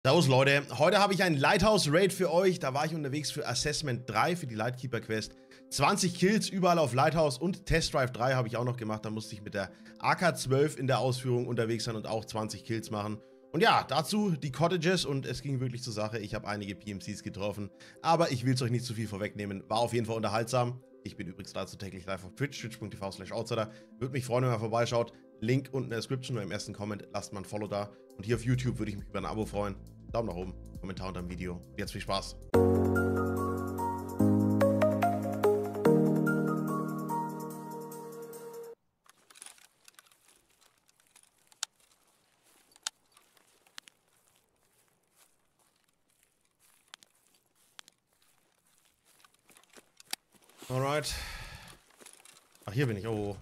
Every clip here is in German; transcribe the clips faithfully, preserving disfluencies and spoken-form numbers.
Servus Leute, heute habe ich ein Lighthouse-Raid für euch. Da war ich unterwegs für Assessment drei, für die Lightkeeper-Quest. zwanzig Kills überall auf Lighthouse und Test Drive drei habe ich auch noch gemacht. Da musste ich mit der A K zwölf in der Ausführung unterwegs sein und auch zwanzig Kills machen. Und ja, dazu die Cottages und es ging wirklich zur Sache. Ich habe einige P M Cs getroffen, aber ich will es euch nicht zu viel vorwegnehmen. War auf jeden Fall unterhaltsam. Ich bin übrigens dazu täglich live auf Twitch, twitch punkt t v slash outsider. Würde mich freuen, wenn ihr vorbeischaut. Link unten in der Description oder im ersten Comment. Lasst mal ein Follow da. Und hier auf YouTube würde ich mich über ein Abo freuen. Daumen nach oben, Kommentar unter dem Video. Jetzt viel Spaß. Alright. Ach, hier bin ich. Oh.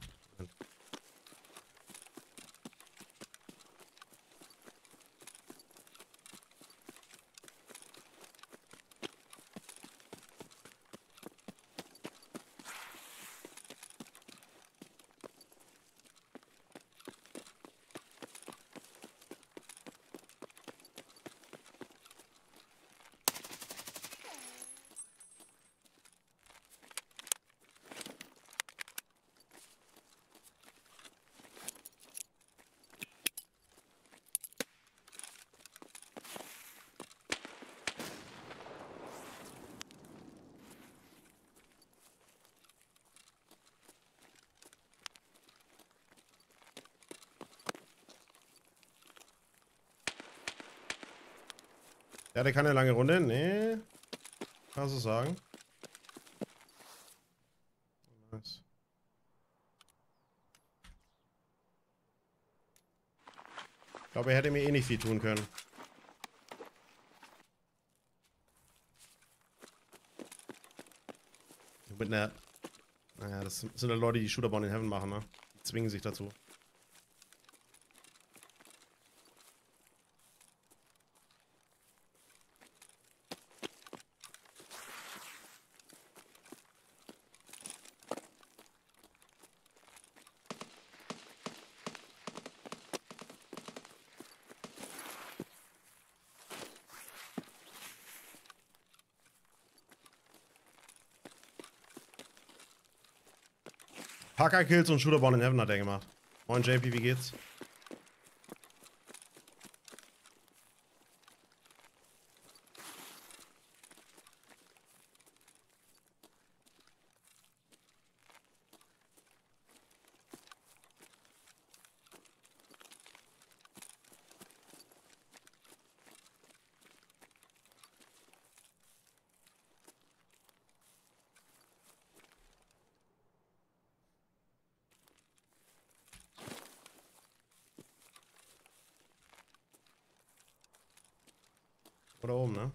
Ja, der kann eine lange Runde. Nee. Kannst du sagen. Nice. Ich glaube, er hätte mir eh nicht viel tun können. Mit einer... Naja, das sind ja Leute, die Shooterborn in Heaven machen, ne? Die zwingen sich dazu. Packer-Kills und Shooterborn in Heaven hat er gemacht. Moin J P, wie geht's? Oder oben, ne?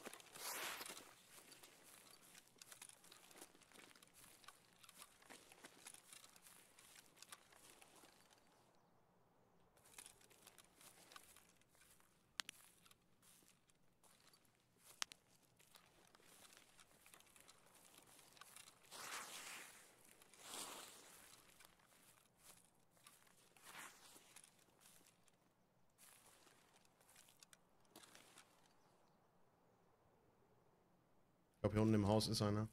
Ich glaube, hier unten im Haus ist einer.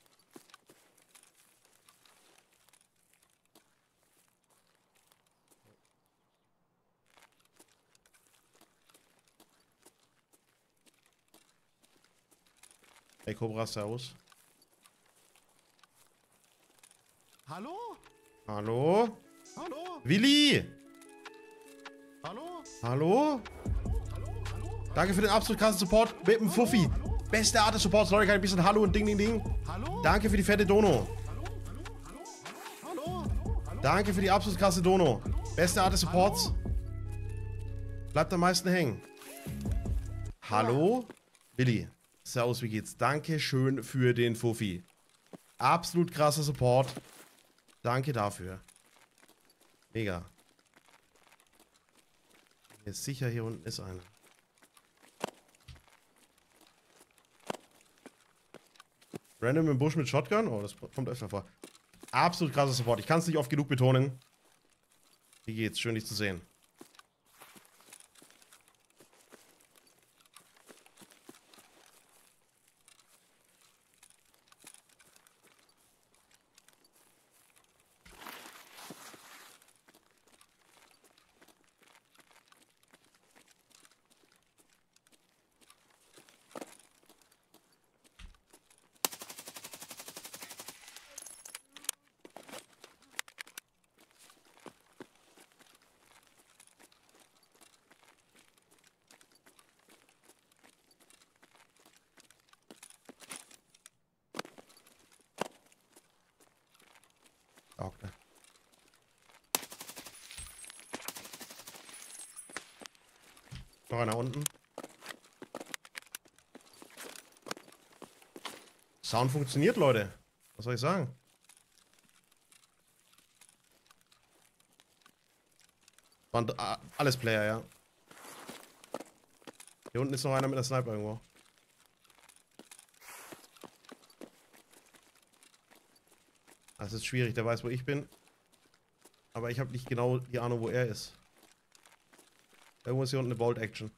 Hey Cobra, servus. Hallo? Hallo? Hallo? Willi! Hallo? Hallo? Danke für den absolut krassen Support mit dem Fuffi. Beste Art des Supports, Leute, kann ein bisschen Hallo und Ding, Ding, Ding. Hallo? Danke für die fette Dono. Hallo? Danke für die absolut krasse Dono. Beste Art des Supports. Bleibt am meisten hängen. Hallo? Willi. Servus, wie geht's? Danke schön für den Fuffi. Absolut krasser Support. Danke dafür. Mega. Hier ist sicher, hier unten ist einer. Random im Busch mit Shotgun? Oh, das kommt öfter vor. Absolut krasser Support. Ich kann es nicht oft genug betonen. Wie geht's? Schön, dich zu sehen. Da hockt er. Noch einer unten. Sound funktioniert, Leute. Was soll ich sagen? Waren alles Player, ja. Hier unten ist noch einer mit der Sniper irgendwo. Das ist schwierig, der weiß, wo ich bin. Aber ich habe nicht genau die Ahnung, wo er ist. Irgendwo ist hier unten eine Bolt-Action.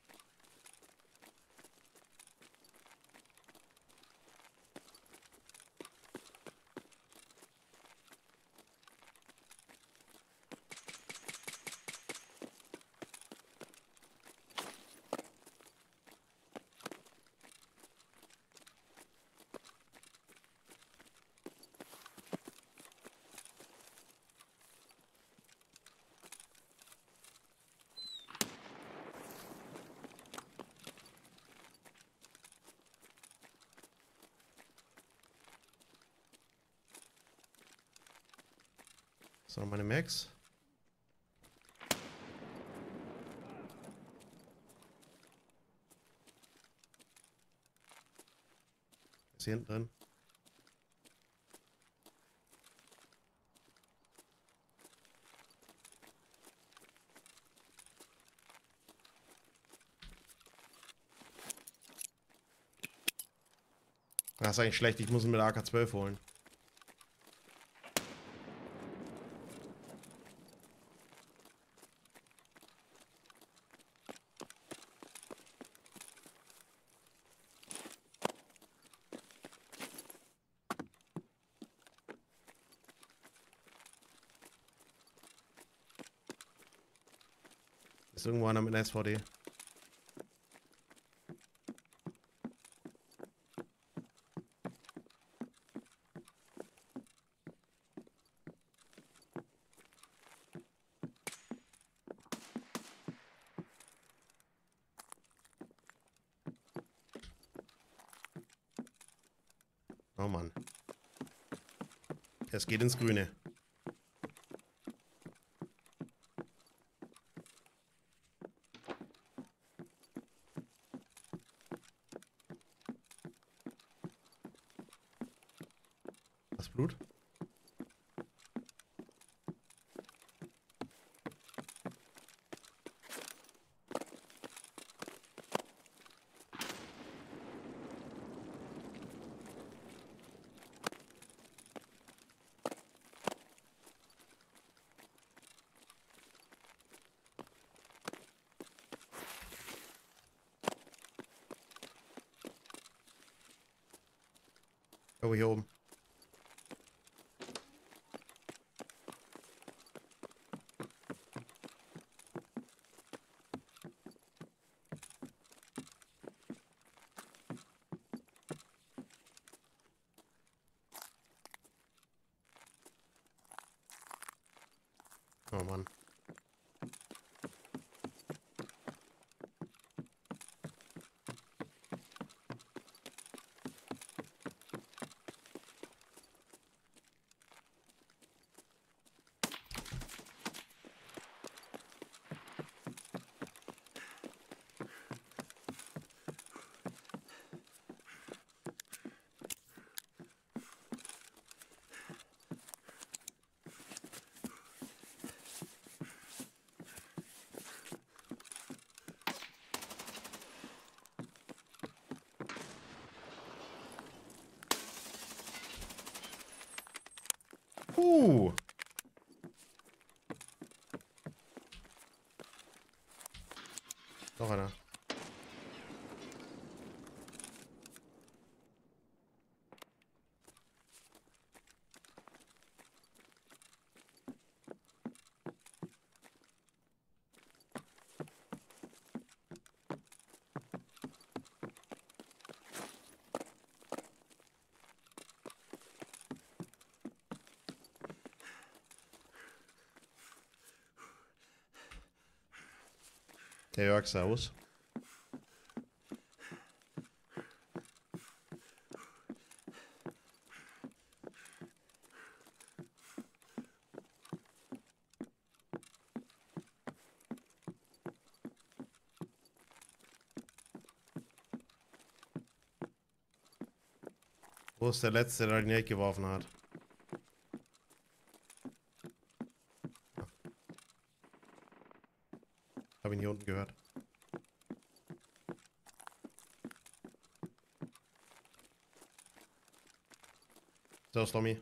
So, meine Max. Ist hier hinten drin. Das ist eigentlich schlecht, ich muss ihn mit der A K zwölf holen. Ist irgendwo einer mit einer S V D. Oh Mann. Es geht ins Grüne. Das Blut? Oh, hier oben. Oh Mann. Uh. Noch einer. Der Jörg, servus. Wo ist der Letzte, der den Nate geworfen hat? Hab ihn hier unten gehört. So, Stormy.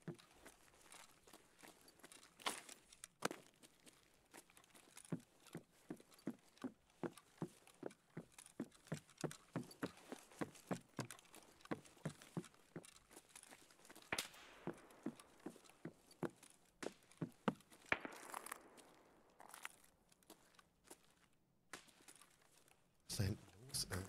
Was ist da hinten los, ey?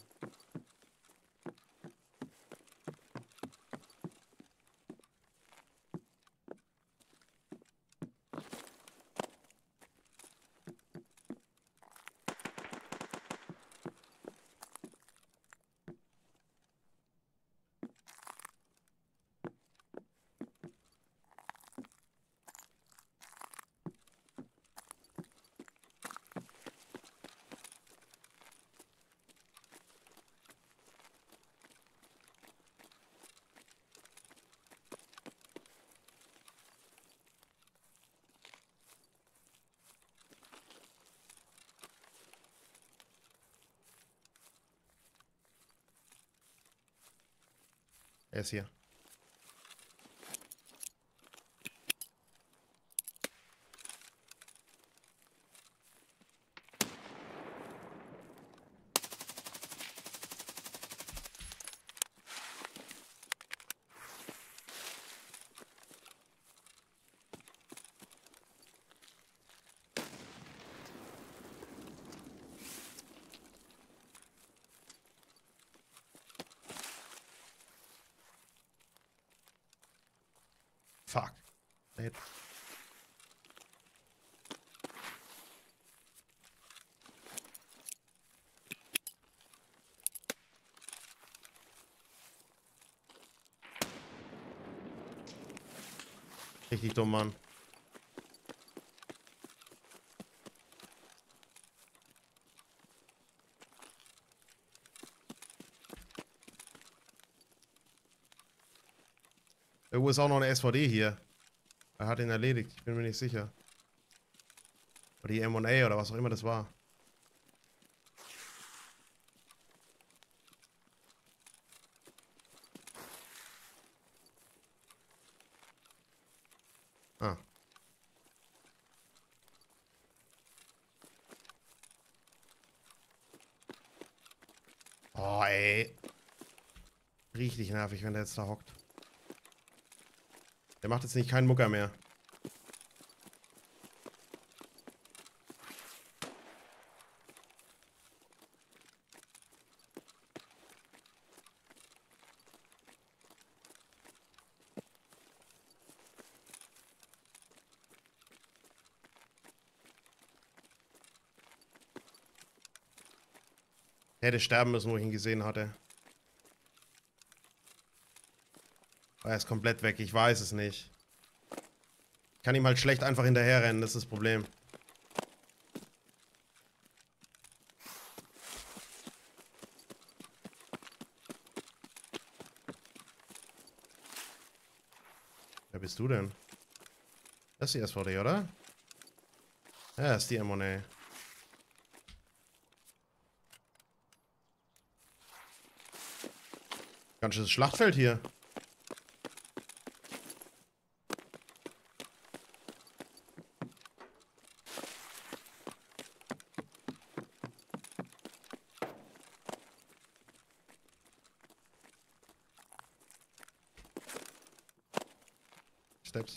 Er ist hier. Fuck. Nate. Richtig dumm, Mann. Irgendwo ist auch noch eine S V D hier. Er hat ihn erledigt, ich bin mir nicht sicher. Oder die M und A oder was auch immer das war. Ah. Oh, ey. Richtig nervig, wenn der jetzt da hockt. Der macht jetzt nicht keinen Mucker mehr. Hätte sterben müssen, wo ich ihn gesehen hatte. Er ist komplett weg, ich weiß es nicht. Ich kann ihm halt schlecht einfach hinterherrennen, das ist das Problem. Wer bist du denn? Das ist die S V D, oder? Ja, das ist die M und A. Ganz schönes Schlachtfeld hier. Steps.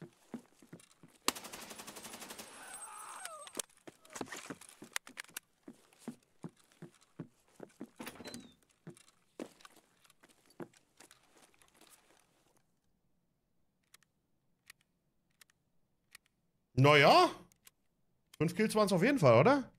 Naja. Fünf Kills waren es auf jeden Fall, oder?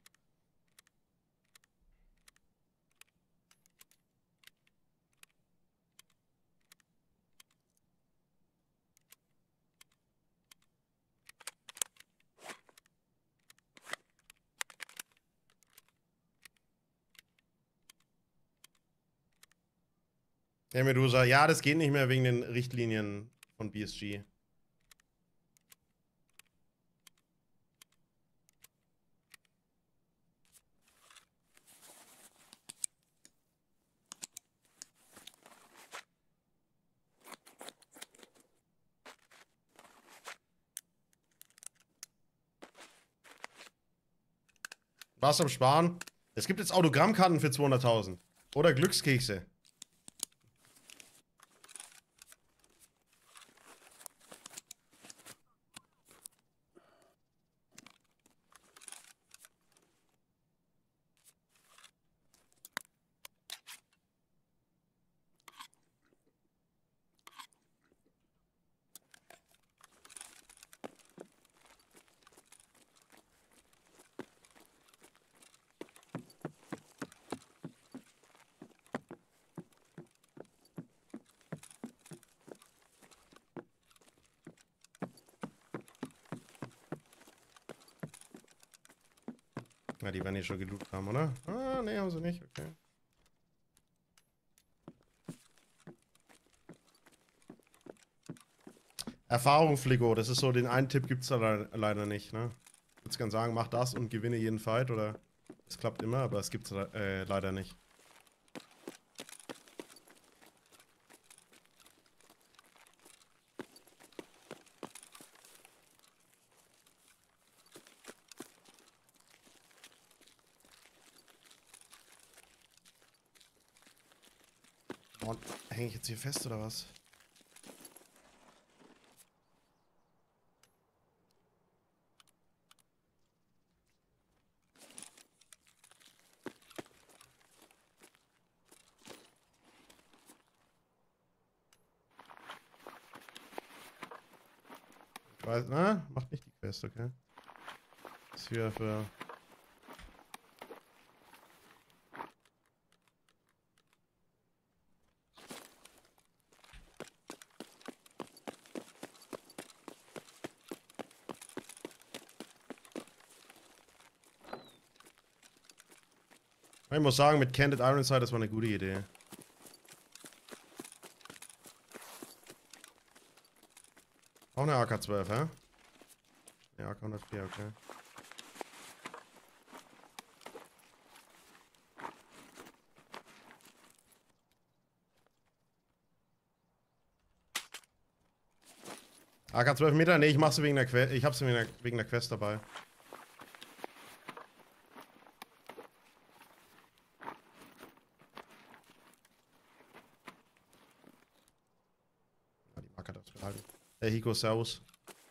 Hey Medusa, ja, das geht nicht mehr wegen den Richtlinien von B S G. Was am Sparen? Es gibt jetzt Autogrammkarten für zweihunderttausend. Oder Glückskekse. Na, die werden hier schon gelootet haben, oder? Ah, ne, haben sie nicht, okay. Erfahrung, Fligo, das ist so, den einen Tipp gibt's da le leider nicht, ne? Ich würde gerne sagen, mach das und gewinne jeden Fight, oder? Es klappt immer, aber es gibt's äh, leider nicht. Und hänge ich jetzt hier fest, oder was? Ich weiß, na, macht nicht die Quest, okay. Das ist hier für... Ich muss sagen, mit Candid Ironside, das war eine gute Idee. Auch eine A K zwölf, hä? Ja, A K hundertvier, okay. A K zwölf Meter? Ne, ich mach sie wegen der Quest. Ich hab sie wegen der, wegen der Quest dabei. Ja, die Marker das gehalten. Hey Hiko, servus.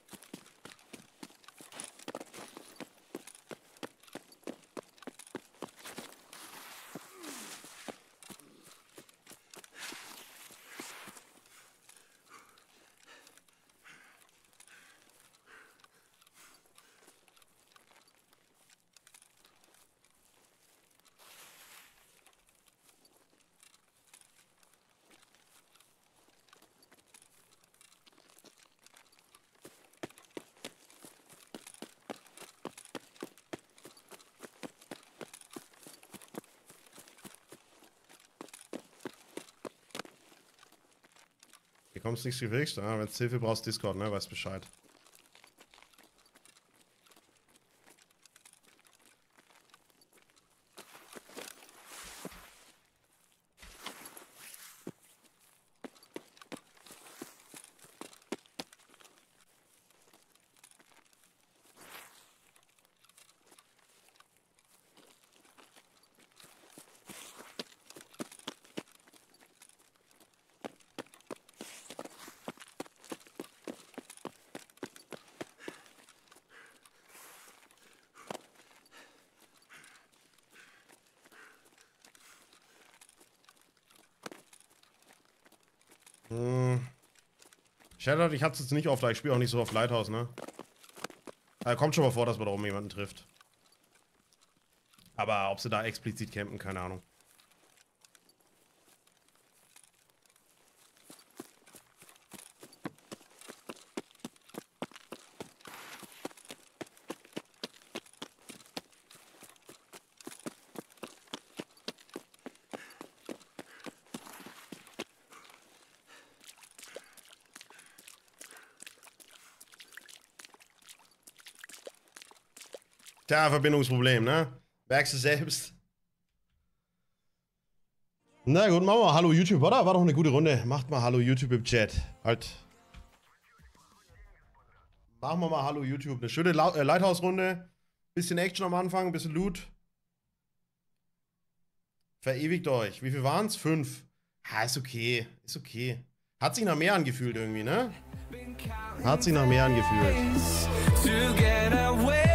Hier kommst nichts gefixt. Ah, wenn du Hilfe brauchst, Discord, ne? Weißt Bescheid. Hm. Shadowed, ich hab's jetzt nicht oft, ich spiele auch nicht so auf Lighthouse, ne? Also kommt schon mal vor, dass man da oben jemanden trifft. Aber ob sie da explizit campen, keine Ahnung. Tja, Verbindungsproblem, ne? Merkst du selbst. Na gut, machen wir. Hallo YouTube, oder? War doch eine gute Runde. Macht mal Hallo YouTube im Chat. Halt. Machen wir mal Hallo YouTube. Eine schöne La äh, Lighthouse-Runde. Bisschen Action am Anfang, bisschen Loot. Verewigt euch. Wie viel waren's? Fünf. Ja, ist okay. Ist okay. Hat sich nach mehr angefühlt irgendwie, ne? Hat sich nach mehr angefühlt.